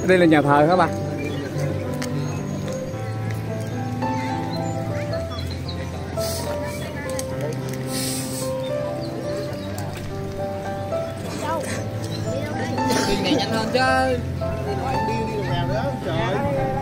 Đây là nhà thờ hả bà? Đi này nhanh hơn chứ. Đi đường nào nữa trời.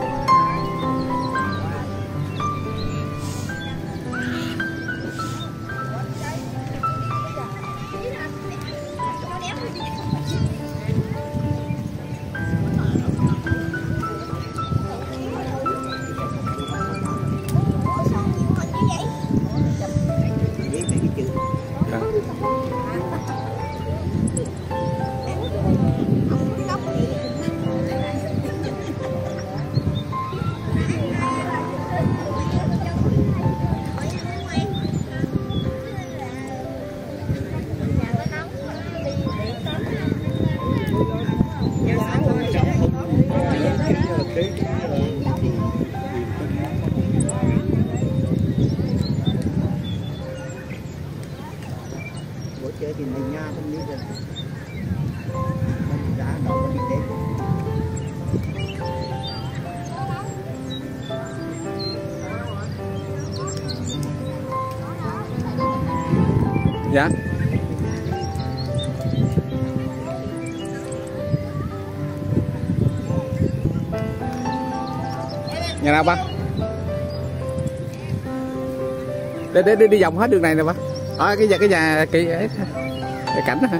Chơi thì mình nha không biết rồi mình đã đâu có đi đến. Dạ. Nhà nào ba? Để đi vòng hết đường này nè ba. Ở cái nhà cái cảnh đó hả?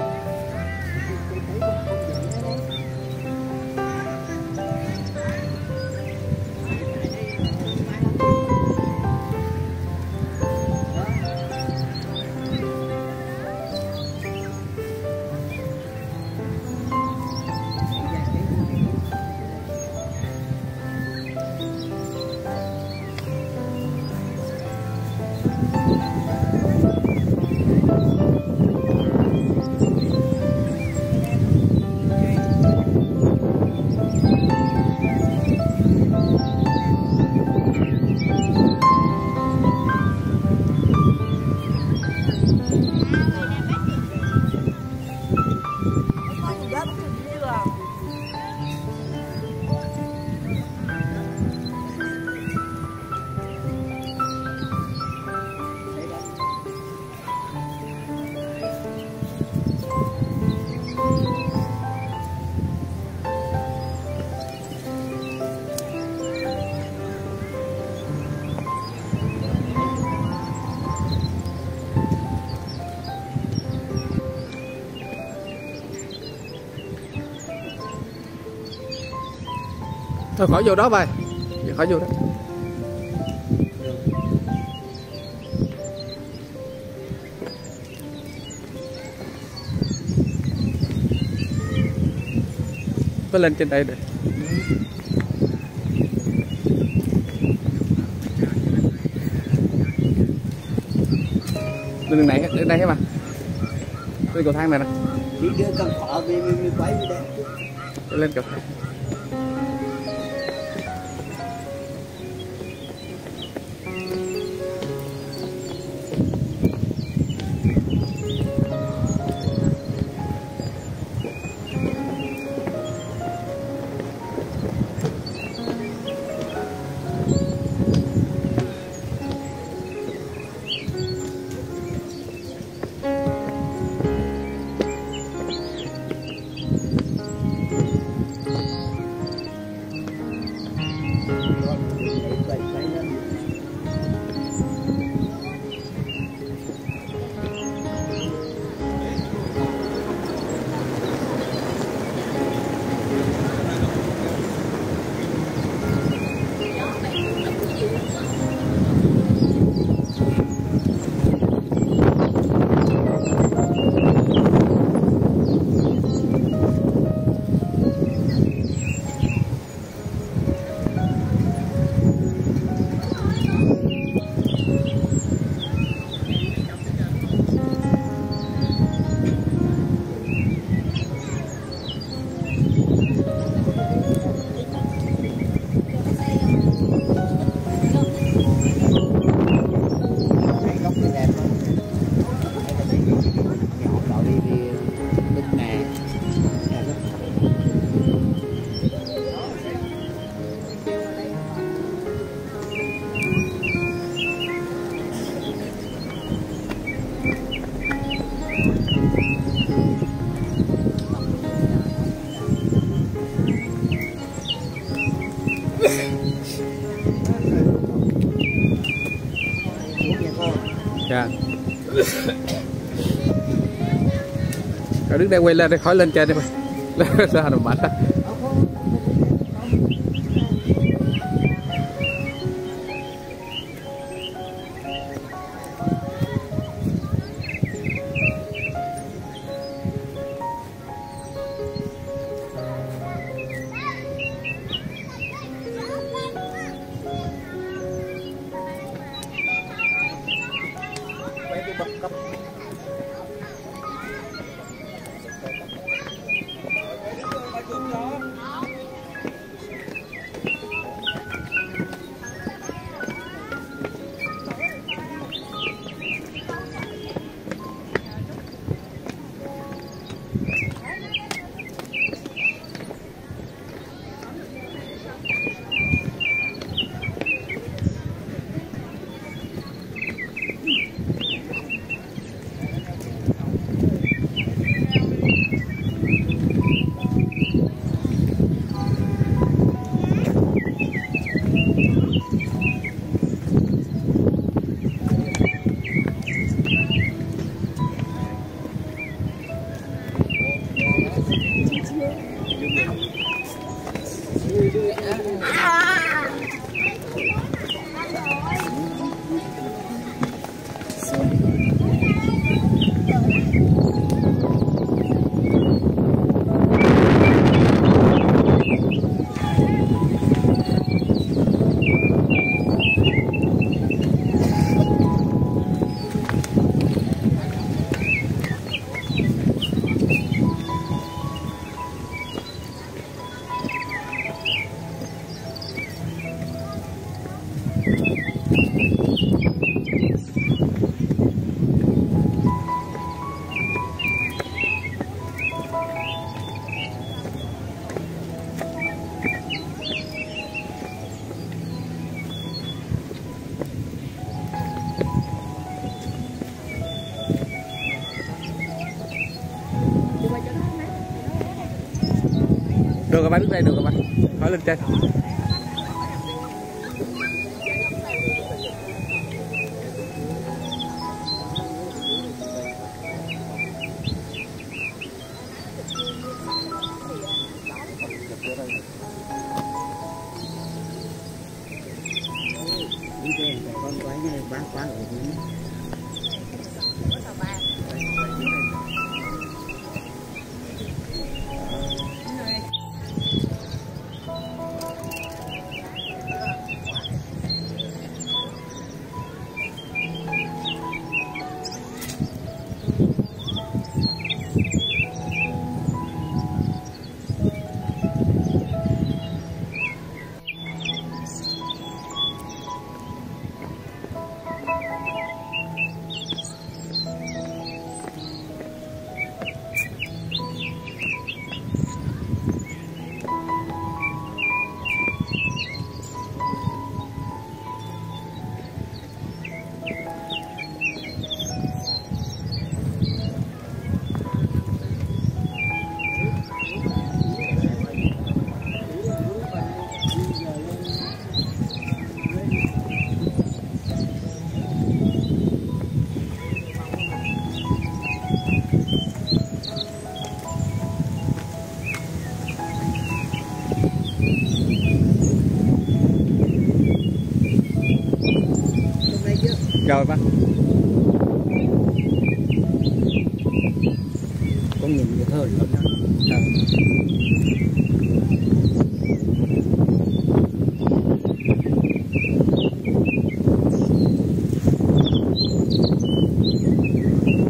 Thôi khỏi vô đó bay, khỏi vô đó. Phải lên trên đây được. Đường này, đến đây hả bà? Lên cầu thang này nè. Đi đưa con thọ đi quay đi đây. Lên cầu thang. Rồi đứng đây quay lên đây khỏi lên trên đi mày. Sao nó mệt á. Được rồi bác, đứng đây được rồi bác, khỏi lên trên. Con quái này bán quán ở dưới. Rồi bác. Con nhìn được hơn lắm.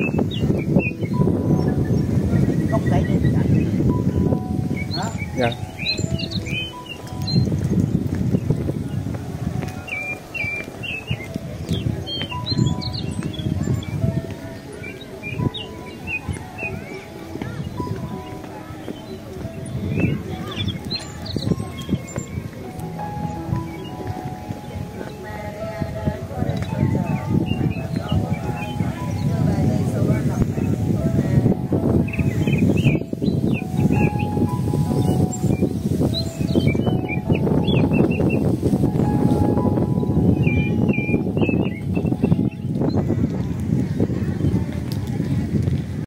Dạ.